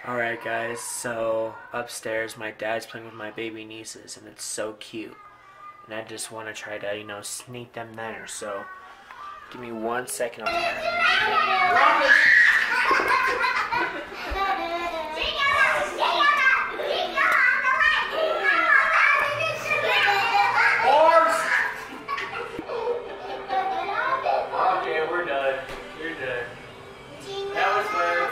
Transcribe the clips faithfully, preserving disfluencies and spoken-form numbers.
Alright guys, so upstairs my dad's playing with my baby nieces and it's so cute. And I just want to try to, you know, sneak them there. So give me one second. Okay, we're done. You're done. That was fun.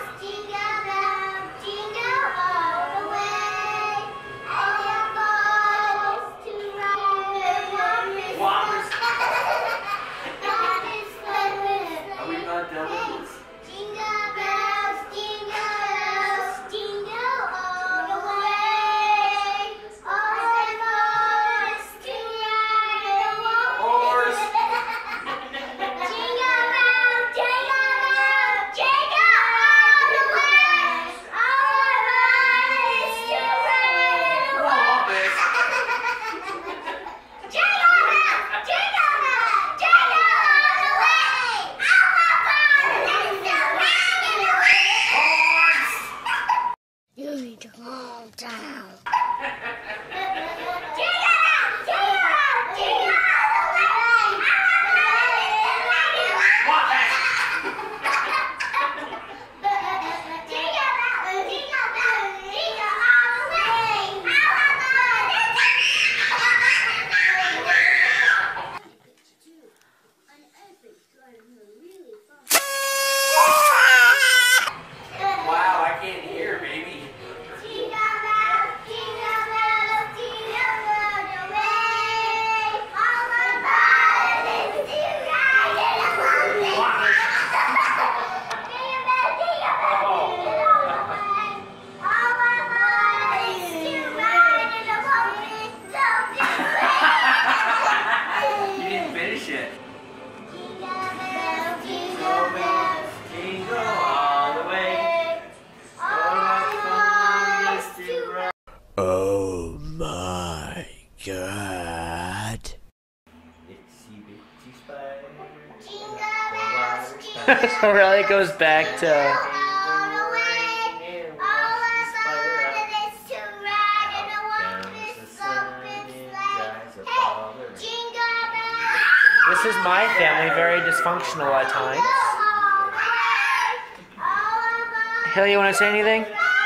Are we not done with this? Jingle bells, jingle bells, jingle all the way. All the boys to ride in a Horse. Jingle bells, jingle bells, jingle all the way. All the boys to ride in a Wampus. Jingle bells, jingle bells, jingle all the way. All the boys to ride in a You need to calm down. Wow, I can't hear, baby. You didn't finish it. Jingle all the way. Oh my god. Itsy bitsy spider. So really it goes back to this is my family, very dysfunctional at times. Hilly, you want to say anything?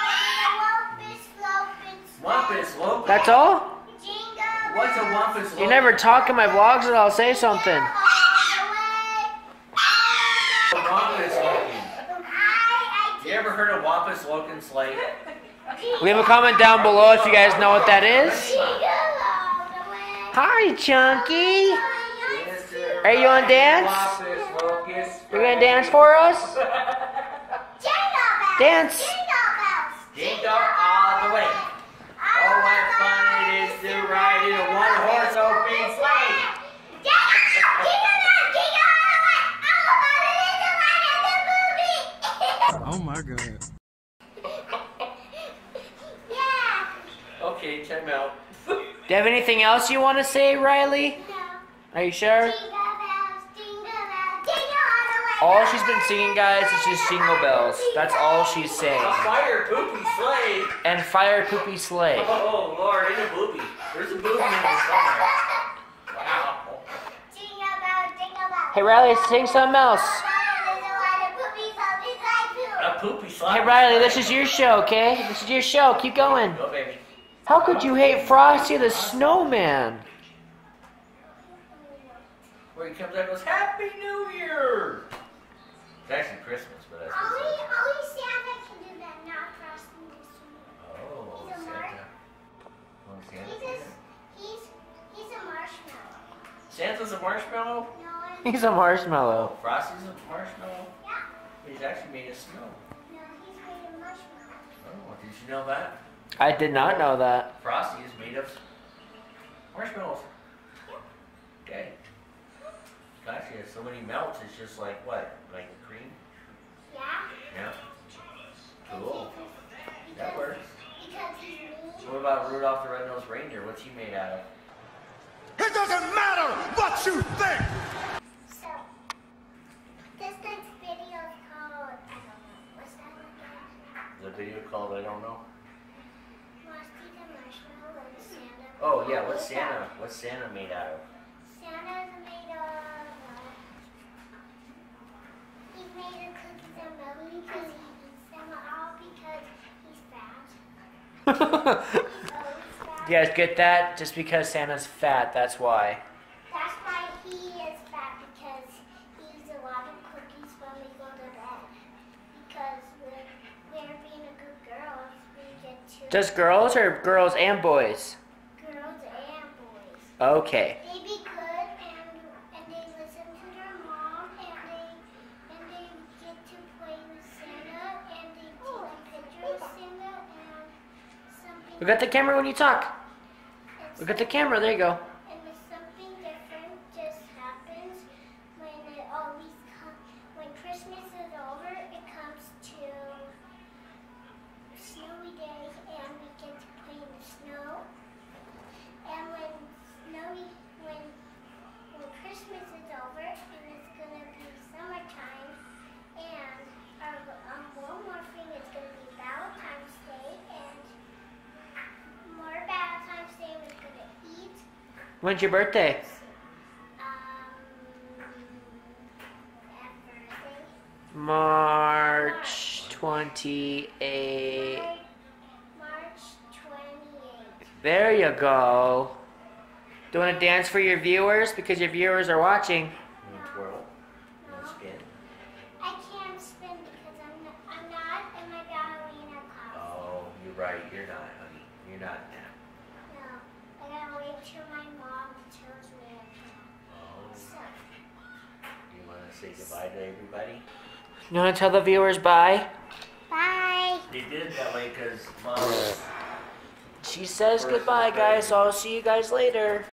Wampus Lopus. That's all? What's a Wampus Lopus? You never talk in my vlogs and I'll say something. Wampus Loken. You ever heard of Wampus Loken Slate? Leave a comment down below if you guys know what that is. Hi, Chunky. Are you on dance? Wampus Locus. You're gonna dance for us? Dance. Jingle all the way. Oh, what fun it is to ride in a one-horse open sleigh. Oh my god. Okay, time out. Do you have anything else you want to say, Riley? Are you sure? All she's been singing, guys, is just Jingle Bells. That's all she's saying. A fire poopy sleigh. And Fire Poopy Sleigh. Oh, Lord, ain't a boopy. There's a boopy in there somewhere. Wow. Hey, Riley, sing something else. A poopy sleigh. Hey, Riley, this is your show, okay? This is your show. Keep going. Go, baby. How could you hate Frosty the Snowman? Where he comes out and goes, Happy New Year! It's actually Christmas, but that's what it Only, says. only Santa can do that, not Frosty the Snowman. Oh, He's a Santa. mark. Oh, Santa. He's a, he's, he's a marshmallow. Santa's a marshmallow? No, I'm- He's a marshmallow. Frosty's a marshmallow? yeah. He's actually made of snow. No, he's made of marshmallow. Oh, did you know that? I did not know that. Frosty is made of marshmallows. Okay. Actually, so when he melts, it's just like what? Like cream? Yeah. Yeah. Cool. That works. Because he's mean. So what about Rudolph the Red-Nosed Reindeer? What's he made out of? It doesn't matter what you think! So, this next video is called, I don't know, what's that one again? The video called? I don't know. Frosty the Marshmallow and Santa. Oh yeah, what's Santa? What's Santa made out of? Santa's made of. Uh, he's made of cookies and milk because he eats them all because he's fat. He's always fat. You guys get that? Just because Santa's fat, that's why. That's why he is fat because he eats a lot of cookies when we go to bed. Because we're, we're being a good girls, we get to. Just girls or girls and boys? Girls and boys. Okay. They be good and and they listen to their mom and they and they get to play with Santa and they take a picture of Santa and something. Look at the camera when you talk. and Look at the some- camera. There you go. And if something different just happens when it always comes when Christmas is over, it comes to snowy day and we get to play in the snow. And when snowy when when Christmas is over and it's gonna be summertime and our um, one more thing is gonna be Valentine's Day and more Valentine's Day we're gonna eat. When's your birthday? Um, at Thursday. March twenty-eighth. Mar- March twenty-eighth. There you go. Do you want to dance for your viewers? Because your viewers are watching. You wanna twirl? You wanna spin? I can't spin because I'm not, I'm not in my ballerina class. Oh, you're right. You're not, honey. You're not now. No, I gotta wait till my mom tells me I can. Oh, So, you wanna say goodbye to everybody? You want to tell the viewers bye? bye. They did it that way because mom. She says goodbye, guys. So I'll see you guys later.